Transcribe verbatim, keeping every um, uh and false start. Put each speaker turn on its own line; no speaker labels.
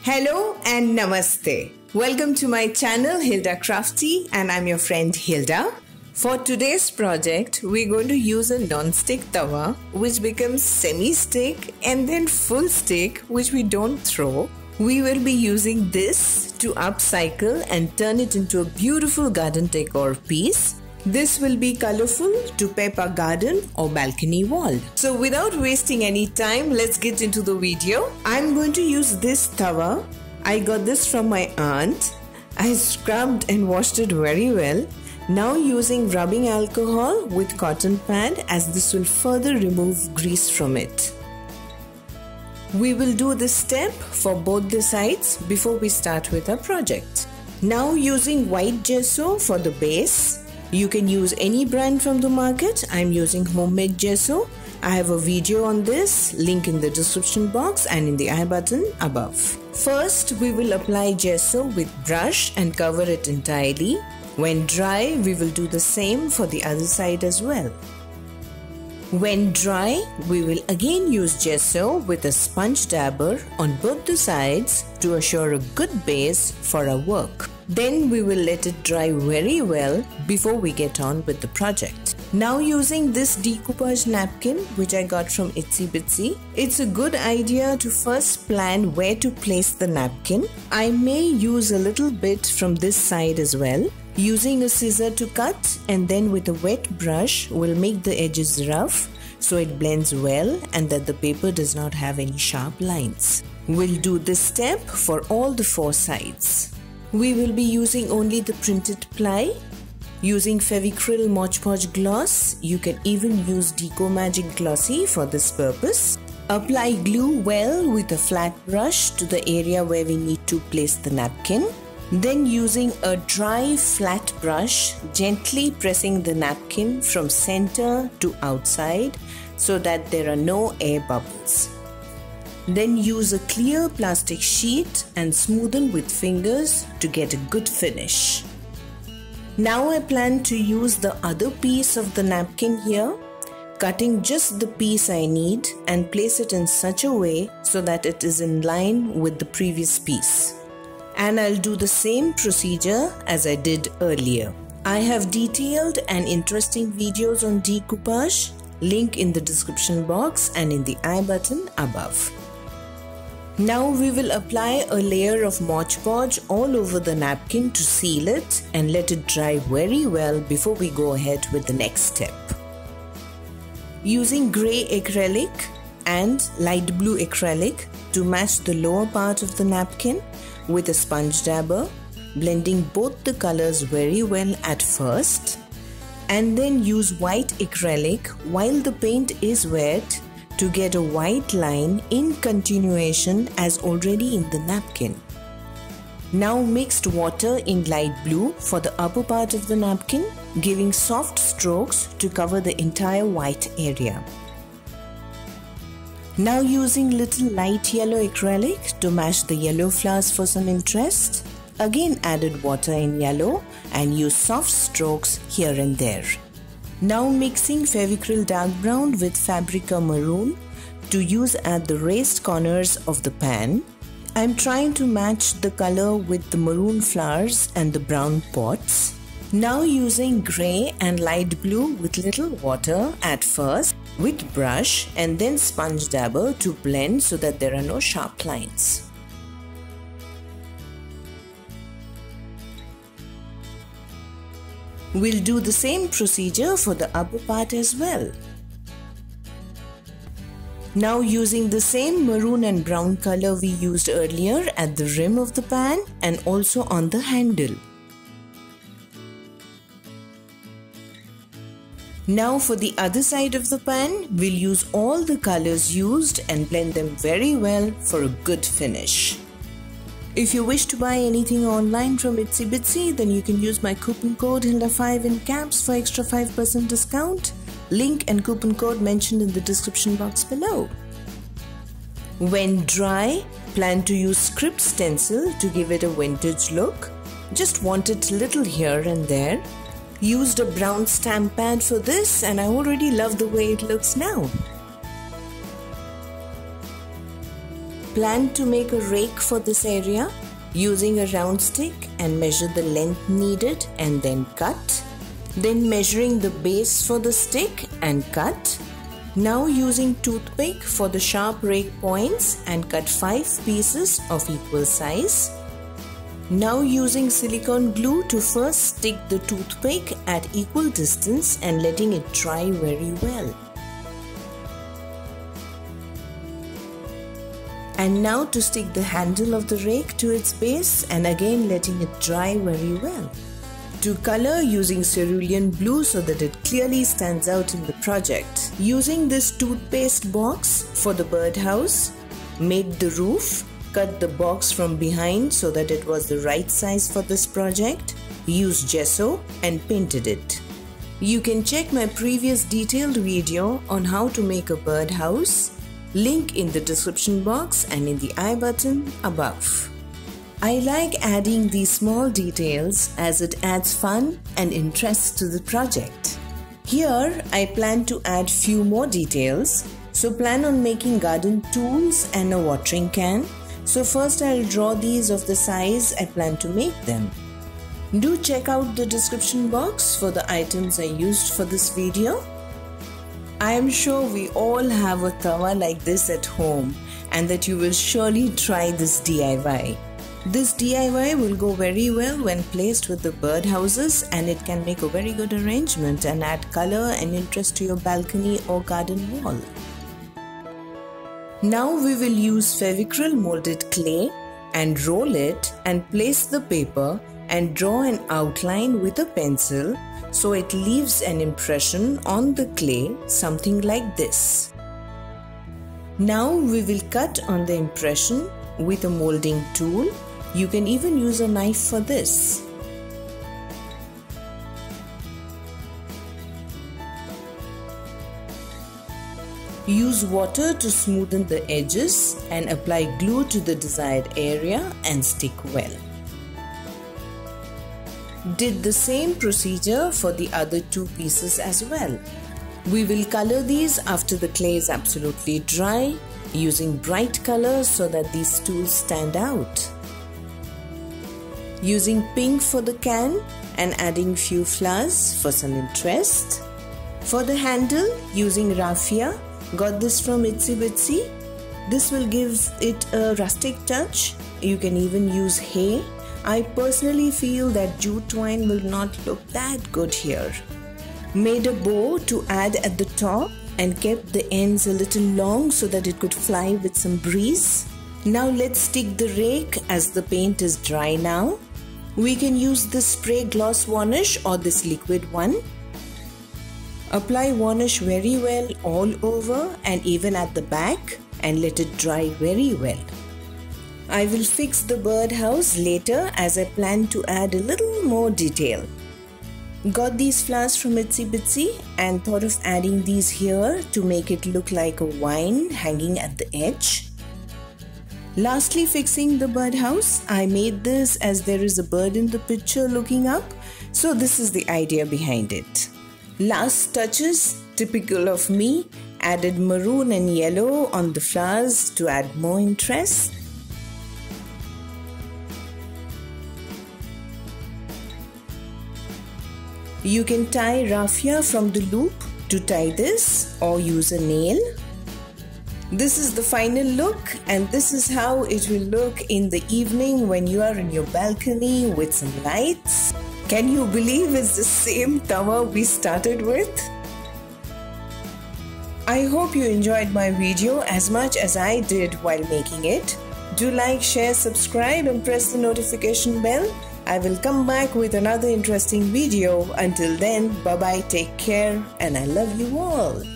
Hello and namaste. Welcome to my channel Hilda Crafty, and I'm your friend Hilda. For today's project, we're going to use a non-stick tawa which becomes semi-stick and then full stick, which we don't throw. We will be using this to upcycle and turn it into a beautiful garden decor piece. This will be colorful to pep our garden or balcony wall. So without wasting any time, let's get into the video. I'm going to use this tawa. I got this from my aunt. I scrubbed and washed it very well. Now using rubbing alcohol with cotton pad, as this will further remove grease from it. We will do this step for both the sides before we start with our project. Now using white gesso for the base. You can use any brand from the market. I'm using homemade gesso. I have a video on this, link in the description box and in the I button above. First, we will apply gesso with brush and cover it entirely. When dry, we will do the same for the other side as well. When dry, we will again use gesso with a sponge dabber on both the sides to assure a good base for our work. Then we will let it dry very well before we get on with the project. Now using this decoupage napkin which I got from Itsy Bitsy, it's a good idea to first plan where to place the napkin. I may use a little bit from this side as well. Using a scissor to cut, and then with a wet brush we'll make the edges rough so it blends well and that the paper does not have any sharp lines. We'll do this step for all the four sides. We will be using only the printed ply. Using Fevicryl Mod Podge gloss, you can even use Deco Magic Glossy for this purpose. Apply glue well with a flat brush to the area where we need to place the napkin. Then using a dry flat brush, gently pressing the napkin from center to outside so that there are no air bubbles. Then use a clear plastic sheet and smoothen with fingers to get a good finish. Now I plan to use the other piece of the napkin here, cutting just the piece I need and place it in such a way so that it is in line with the previous piece. And I'll do the same procedure as I did earlier. I have detailed and interesting videos on decoupage, link in the description box and in the I button above. Now we will apply a layer of Mod Podge all over the napkin to seal it and let it dry very well before we go ahead with the next step. Using grey acrylic and light blue acrylic to match the lower part of the napkin with a sponge dabber, blending both the colors very well at first, and then use white acrylic while the paint is wet to get a white line in continuation as already in the napkin. Now mixed water in light blue for the upper part of the napkin, giving soft strokes to cover the entire white area. Now using little light yellow acrylic to match the yellow flowers for some interest, again added water in yellow and use soft strokes here and there. Now mixing Fevicryl dark brown with Fabrica maroon to use at the raised corners of the pan. I'm trying to match the color with the maroon flowers and the brown pots. Now using grey and light blue with little water at first with brush and then sponge dabber to blend so that there are no sharp lines. We'll do the same procedure for the upper part as well. Now using the same maroon and brown color we used earlier at the rim of the pan and also on the handle. Now for the other side of the pan, we'll use all the colors used and blend them very well for a good finish. If you wish to buy anything online from Itsy Bitsy, then you can use my coupon code Hilda five in caps for extra five percent discount. Link and coupon code mentioned in the description box below. When dry, plan to use script stencil to give it a vintage look. Just want it little here and there. Used a brown stamp pad for this and I already love the way it looks now. plan to make a rake for this area using a round stick and measure the length needed and then cut. Then measuring the base for the stick and cut. Now using toothpick for the sharp rake points and cut five pieces of equal size. Now using silicone glue to first stick the toothpick at equal distance and letting it dry very well. And now to stick the handle of the rake to its base and again letting it dry very well. To color using cerulean blue so that it clearly stands out in the project. Using this toothpaste box for the birdhouse, made the roof, cut the box from behind so that it was the right size for this project, used gesso and painted it. You can check my previous detailed video on how to make a birdhouse, link in the description box and in the I button above. I like adding these small details as it adds fun and interest to the project. Here I plan to add few more details, so plan on making garden tools and a watering can. So first I'll draw these of the size I plan to make them. Do check out the description box for the items I used for this video. I am sure we all have a tawa like this at home and that you will surely try this D I Y. This D I Y will go very well when placed with the birdhouses and it can make a very good arrangement and add color and interest to your balcony or garden wall. Now we will use Fevicryl molded clay and roll it and place the paper and draw an outline with a pencil so it leaves an impression on the clay, something like this. Now we will cut on the impression with a molding tool. You can even use a knife for this. Use water to smoothen the edges and apply glue to the desired area and stick well. Did the same procedure for the other two pieces as well. We will color these after the clay is absolutely dry, using bright colors so that these tools stand out. Using pink for the can and adding few flowers for some interest. For the handle, using raffia, got this from Itsy Bitsy. This will give it a rustic touch. You can even use hay. I personally feel that jute twine will not look that good here. Made a bow to add at the top and kept the ends a little long so that it could fly with some breeze. Now let's stick the rake as the paint is dry now. We can use this spray gloss varnish or this liquid one. Apply varnish very well all over and even at the back and let it dry very well. I will fix the birdhouse later as I plan to add a little more detail. Got these flowers from Itsy Bitsy and thought of adding these here to make it look like a vine hanging at the edge. Lastly, fixing the birdhouse, I made this as there is a bird in the picture looking up, so this is the idea behind it. Last touches, typical of me, added maroon and yellow on the flowers to add more interest. You can tie raffia from the loop to tie this or use a nail. This is the final look and this is how it will look in the evening when you are in your balcony with some lights. Can you believe it's the same tawa we started with? I hope you enjoyed my video as much as I did while making it. Do like, share, subscribe and press the notification bell. I will come back with another interesting video. Until then, bye bye, take care and I love you all.